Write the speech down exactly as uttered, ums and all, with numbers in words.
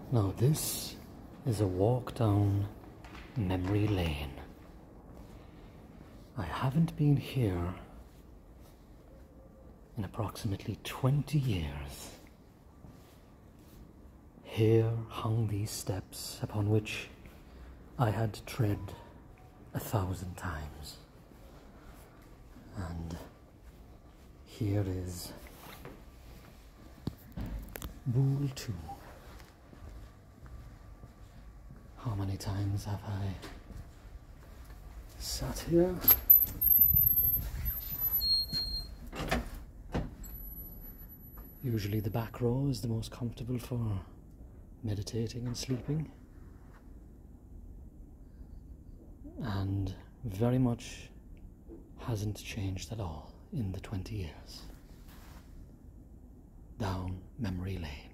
Now this is a walk down memory lane. I haven't been here in approximately twenty years. Here hung these steps upon which I had tread a thousand times. And here is Boole too. How many times have I sat here? Usually the back row is the most comfortable for meditating and sleeping, and very much hasn't changed at all in the twenty years. Down memory lane.